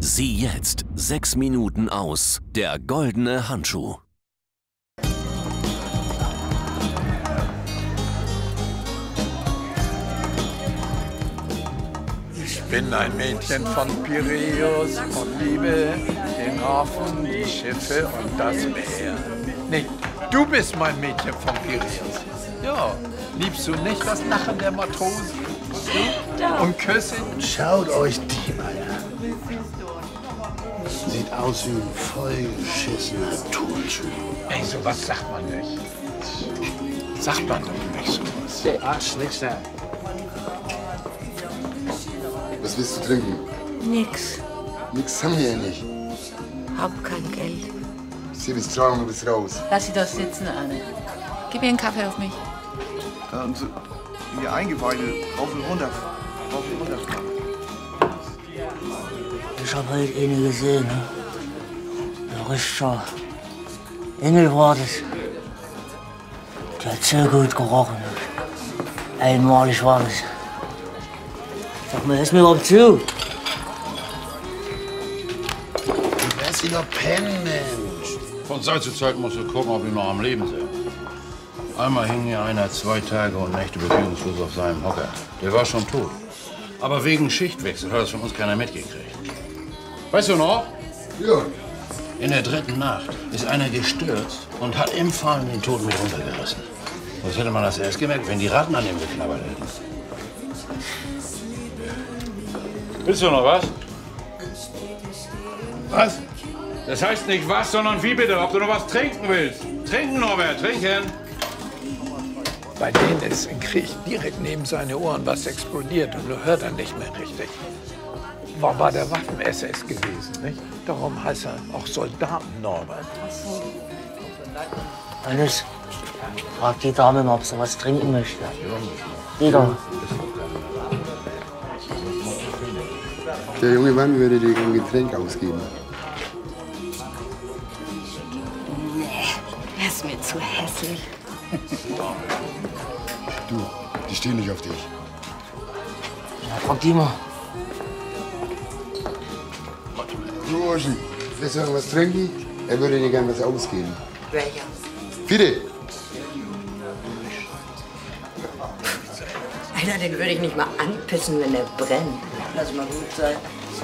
Sieh jetzt 6 Minuten aus. Der goldene Handschuh. Ich bin ein Mädchen von Piräus und liebe den Hafen, die Schiffe und das Meer. Nee, du bist mein Mädchen von Piräus. Ja, liebst du nicht das Lachen der Matrosen? Und Küsse? Schaut euch die mal an. Sieht aus wie ein vollgeschissener Turnschuh. Ey, sowas sagt man nicht. Sagt man doch nicht sowas. Arsch, nix da. Was willst du trinken? Nix. Nix haben wir ja nicht. Hab kein Geld. Sie bist tragen, du bist raus. Lass sie doch sitzen, Anne. Gib ihr einen Kaffee auf mich. Und so, die Eingeweide rauf und runter fahren. Ich hab heute eine gesehen, ne? Ein richtiger Engel war das. Die hat so gut gerochen. Einmalig war das. Sag mal, hörst du mir überhaupt zu? Lass sie doch pennen, Mensch. Von Zeit zu Zeit musst du gucken, ob wir noch am Leben sind. Einmal hing hier einer 2 Tage und Nächte bewegungslos auf seinem Hocker. Der war schon tot. Aber wegen Schichtwechsel hat das von uns keiner mitgekriegt. Weißt du noch? Ja. In der 3. Nacht ist einer gestürzt und hat im Fallen den Toten mit runtergerissen. Das hätte man das erst gemerkt, wenn die Ratten an ihm geknabbert hätten. Willst du noch was? Was? Das heißt nicht was, sondern wie bitte, ob du noch was trinken willst. Trinken, Norbert, trinken. Bei denen ist im Krieg direkt neben seine Ohren was explodiert und du hört er nicht mehr richtig. War bei der Waffen-SS gewesen, nicht? Darum heißt er auch Soldaten Norbert. Alles. Frag die Dame mal, ob sie was trinken möchte. Wieder. Der junge Mann würde dir ein Getränk ausgeben. Nee, er ist mir zu hässlich. Du, die stehen nicht auf dich. Ja, frag die mal. Du, Oschi, willst du noch was trinken? Er würde dir gern was ausgeben. Welcher? Bitte. Einer, den würde ich nicht mal anpissen, wenn er brennt. Lass mal gut sein.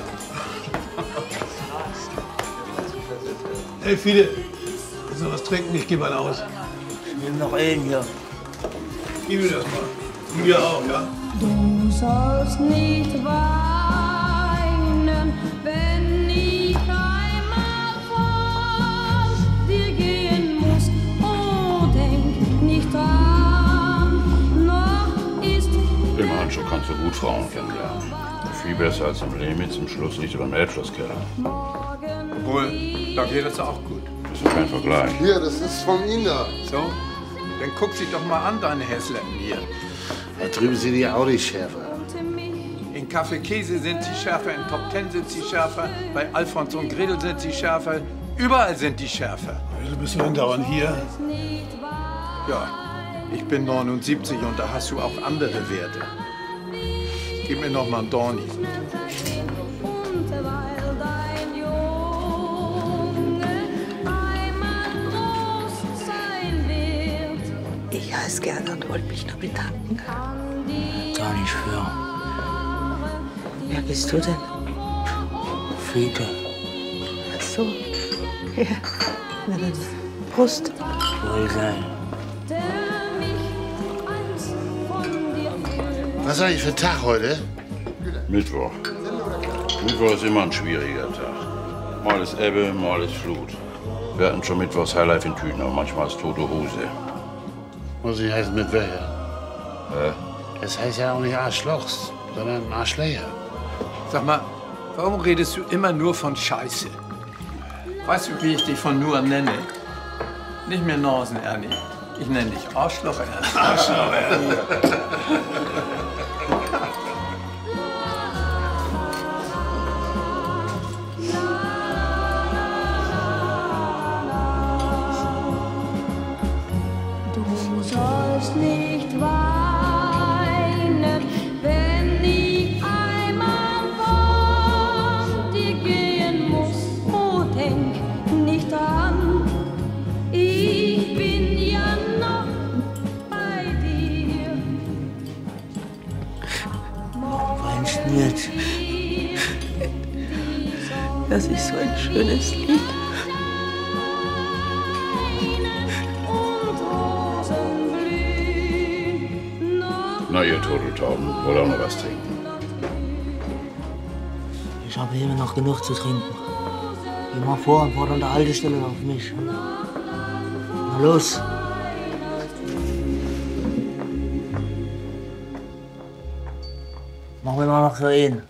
Hey, Fide, willst du was trinken? Ich gebe einen aus. Ich nehm noch einen hier. Gib mir das mal. Mir auch, ja? Du sollst nicht weinen, wenn ich einmal von dir gehen muss. Oh, denk nicht dran, noch ist Im Handschuh kannst du gut Frauen kennenlernen. Viel besser als im Limit, zum Schluss liegt du beim Elbschlosskeller. Obwohl, da geht es auch gut. Das ist kein Vergleich. Hier, das ist von Ihnen da. So? Dann guck sie doch mal an, deine Hässletten hier. Da drüben sind die auch nicht schärfer. In Kaffee Käse sind sie schärfer, in Top Ten sind sie schärfer, bei Alfons und Gretel sind sie schärfer. Überall sind die schärfer. Du bist nur andauernd hier. Ja, ich bin 79 und da hast du auch andere Werte. Gib mir noch mal einen Dorni. Ich heiße gerne und wollte mich nur bedanken. Gar nicht für. Wer bist du denn? Friede. Ach so. Ja. Na dann, Prost. Wohl sein. Was ist eigentlich für ein Tag heute? Mittwoch. Mittwoch ist immer ein schwieriger Tag. Mal ist Ebbe, mal ist Flut. Wir hatten schon Mittwochs Highlife in Tüten, aber manchmal ist tote Hose. Muss ich heißen mit welcher? Es heißt ja auch nicht Arschlochs, sondern Arschlecher. Sag mal, warum redest du immer nur von Scheiße? Weißt du, wie ich dich von nur nenne? Nicht mehr Norsen, Ernie. Ich nenne dich Arschloch, Ernie. Arschloch, Ernie. Du sollst nicht weinen, wenn ich einmal von dir gehe. Das ist so ein schönes Lied. Na, ihr Turteltauben, wollt auch noch was trinken? Ich habe immer noch genug zu trinken. Geh mal vor und fordern der Haltestelle auf mich. Na los. Machen wir mal noch so einen.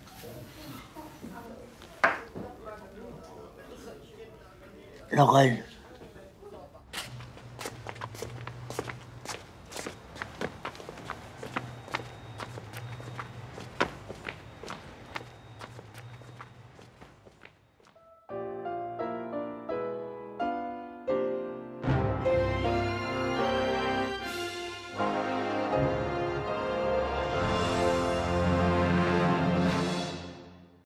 Noch einen.